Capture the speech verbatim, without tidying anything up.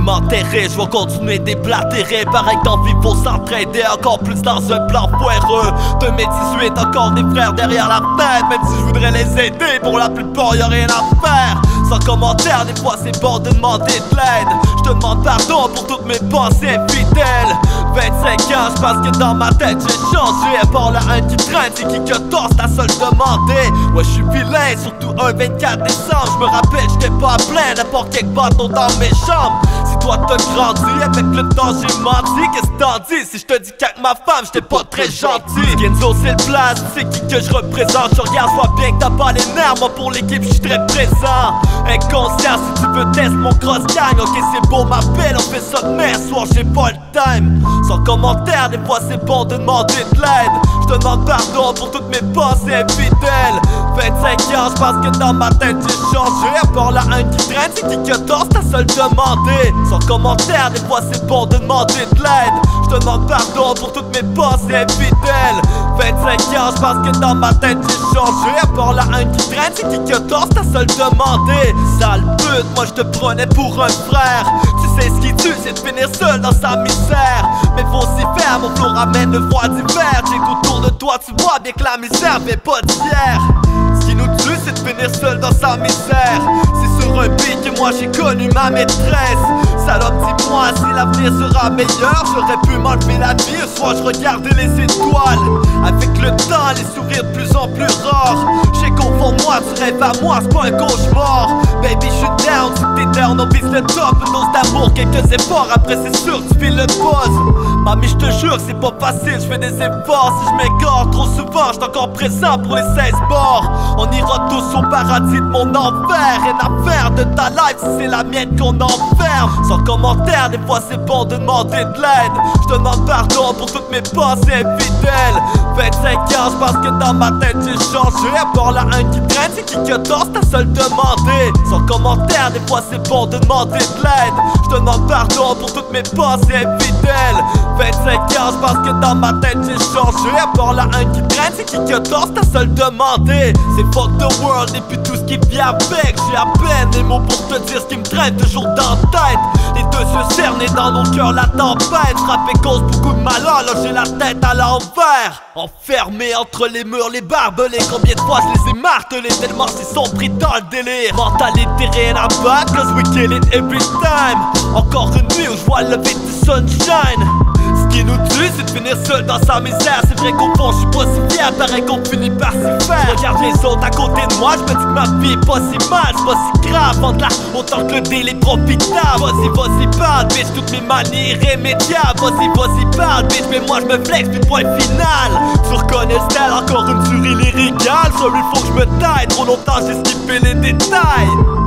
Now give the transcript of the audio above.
m'enterrer, je vais continuer déblatérer. Pareil que dans vie faut s'entraider, encore plus dans un plan foireux. deux mille dix-huit, encore des frères derrière la fenêtre. Même si je voudrais les aider, pour la plupart y'a rien à faire. Sans commentaire, des fois c'est bon de demander de l'aide. Je te demande pardon pour toutes mes pensées infidèles. Vingt-cinq ans, je pense que dans ma tête j'ai changé. À part la haine qui traîne, c'est qui que t'as, c'est ta seule demandée. Ouais, je suis vilain, surtout un vingt-quatre décembre. Je me rappelle, j'étais pas plein, n'importe quel bâton dans mes chambres. Si toi t'as grandi, avec le temps j'ai menti. Qu'est-ce que t'en dis si je te dis qu'avec ma femme j'étais pas très gentil? Kenzo c'est le place, c'est qui que je représente. Je regarde, je vois bien que t'as pas les nerfs. Moi pour l'équipe j'suis très présent. Inconscient, si tu veux test mon cross gang. Ok c'est beau ma belle, on fait ça demain soir, j'ai pas le time. Sans commentaire, des fois c'est bon de demander de l'aide. Je te demande pardon pour toutes mes pensées infidèles. Vingt-cinq ans, je pense que dans ma tête j'ai changé. À part la haine qui traîne, c'est qui que t'as, c'est ta seule demandée. Sans commentaire, des fois c'est bon de demander de l'aide. Je te demande pardon pour toutes mes pensées infidèles. Vingt-cinq ans, je pense que dans ma tête j'ai changé. À part la haine qui traîne, c'est qui que t'as, c'est ta seule demandée. Sale pute, moi je te prenais pour un frère. Tu sais ce qui tue, c'est de finir seul dans sa misère. Mais faut s'y faire, mon flow ramène le froid d'hiver. J'écoute autour de toi, tu vois bien que la misère fait pas d'hier. Ce qui nous tue, c'est de finir seul dans sa misère. C'est sur un beat que moi j'ai connu ma maîtresse. Salope, dis-moi si l'avenir sera meilleur. J'aurais pu m'enlever la vie, soit je regardais les étoiles. Avec le temps, les sourires de plus en plus rares. J'ai confond moi, tu rêves à moi, c'est pas un cauchemar. Baby, je suis down, si t'es down, on vise le top. Une dose d'amour, quelques efforts, après c'est sûr, tu fais le buzz. Mamie, je te jure que c'est pas facile, je fais des efforts. Si je m'égare trop souvent, j'suis encore présent pour les seize morts. On ira tous au paradis de mon enfer. Rien à faire de ta life si c'est la mienne qu'on enferme. Sans commentaire, des fois c'est bon de demander de l'aide. Je te demande pardon pour toutes mes pensées infidèles. Vingt-cinq ans, je pense que dans ma tête j'ai changé. À part la haine qui traîne, c'est qui que t'as, c'est ta seule demandée. Sans commentaire, des fois c'est bon de demander de l'aide. Je te demande pardon pour toutes mes pensées infidèles. Vingt-cinq ans, je pense que dans ma tête j'ai changé. À part la haine qui traîne, c'est qui que t'as, c'est ta seule demandée. C'est fuck the world et puis tout ce qui vient avec. J'ai à peine les mots pour te dire ce qui me traîne toujours dans la tête. Les deux se cernent et dans nos cœurs la tempête. Frapper cause beaucoup de malheur, là j'ai la tête à l'envers. Enfermé entre les murs, les barbelés. Combien de fois je les ai martelés tellement ils sont pris dans le délire. Mentalité rien à battre, cause we kill it every time. Encore une nuit où je vois le lever du sunshine. Ce qui nous tue, c'est de finir seul dans sa misère. C'est vrai qu'au fond, je suis pas si fier, pareil qu'on finit par s'y faire. Je regarde les autres à côté de moi, je me dis que ma vie est pas si mal, c'est pas si grave. Vendre là, autant que le deal est profitable. Vas-y, vas-y, parle, bitch, toutes mes manies irrémédiables. Vas-y, vas-y, parle, bitch, mais moi je me flex, puis point final. Tu reconnais le style, encore une tuerie lyricale. Sur lui, faut que je me taille, trop longtemps j'ai skippé les détails.